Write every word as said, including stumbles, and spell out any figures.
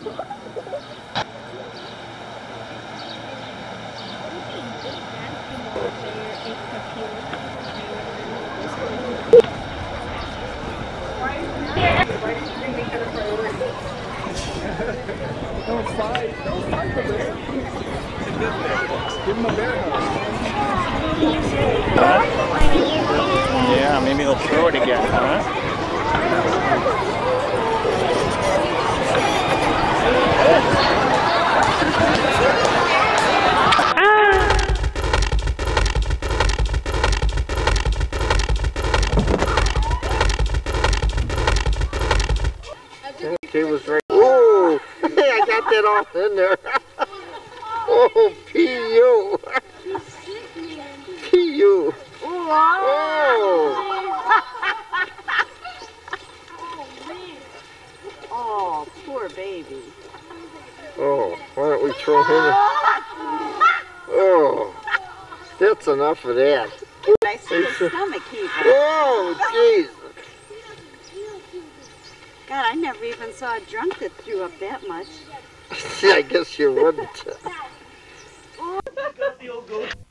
Don't fight. Don't fight the bear. Give him a bear hug. Yeah, maybe he'll throw it again, huh? She was right. Oh, I got that all in there. Oh, P U. P U. Oh. Oh, poor baby. Oh, why don't we throw him? Oh, that's enough of that. I see his stomach heaving. Oh, jeez. God, I never even saw a drunk that threw up that much. I guess you wouldn't.